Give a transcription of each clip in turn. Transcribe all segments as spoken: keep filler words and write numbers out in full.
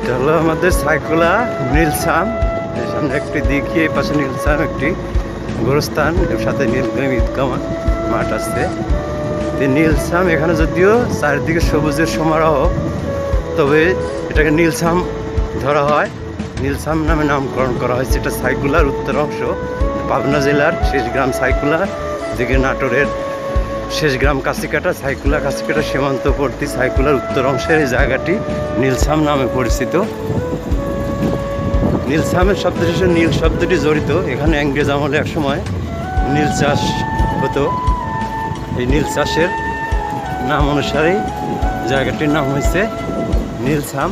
এটা হলো আমাদের ছাইকোলা নীলসাম। এর সামনে একটি দিঘি, এই পাশে নীলসাম একটি গোরস্থান, এর সাথে নীলগাম ঈদগাহ মাঠ আছে। নীলসাম এখানে যদিও চারিদিকে সবুজের সমারোহ, তবে এটাকে নীলসাম ধরা হয়। নীলসাম নামে নামকরণ করা হয়েছে। এটা ছাইকোলার উত্তর অংশ, পাবনা জেলার শেষ গ্রাম ছাইকোলা, দিকে নাটোরের শেষ গ্রাম কাছিকাটা। ছাইকোলা কাছিকাটা সীমান্তবর্তী ছাইকোলার উত্তর অংশের এই জায়গাটি নীলসাম নামে পরিচিত। নীলসামের শব্দ শেষে নীল শব্দটি জড়িত। এখানে ইংরেজ আমলে এক সময় নীল চাষ হতো। এই নীল চাষের নাম অনুসারেই জায়গাটির নাম হয়েছে নীলসাম।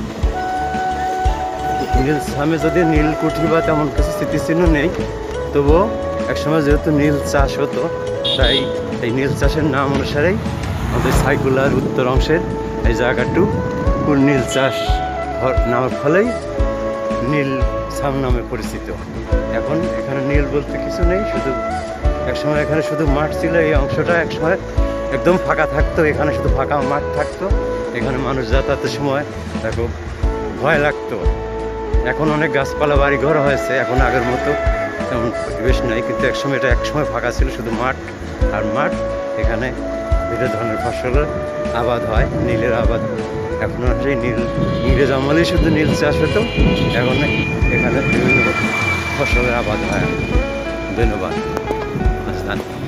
নীলসামে যদি নীলকুঠি বা তেমন কিছু স্মৃতিচিহ্ন নেই, তবুও একসময় যেহেতু নীল চাষ হতো, তাই এই নীল চাষের নাম অনুসারেই আমাদের ছাইকোলার উত্তর অংশের এই জায়গাটু নীল চাষ নামের ফলেই নীলসাম নামে পরিচিত। এখন এখানে নীল বলতে কিছু নেই, শুধু একসময় এখানে শুধু মাঠ ছিল। এই অংশটা একসময় একদম ফাঁকা থাকতো, এখানে শুধু ফাঁকা মাঠ থাকতো। এখানে মানুষ যাতায়াতের সময় খুব ভয় লাগতো। এখন অনেক গাছপালা বাড়ি ঘর হয়েছে, এখন আগের মতো তেমন পরিবেশ নেই, কিন্তু একসময় এটা একসময় ফাঁকা ছিল, শুধু মাঠ আর মাঠ। এখানে বিভিন্ন ধরনের ফসলের আবাদ হয়, নীলের আবাদ। এখন সেই নীল ইংরেজ আমলেই শুধু নীল চাষ হতো, এখন এখানে বিভিন্ন ফসলের আবাদ হয়। ধন্যবাদ।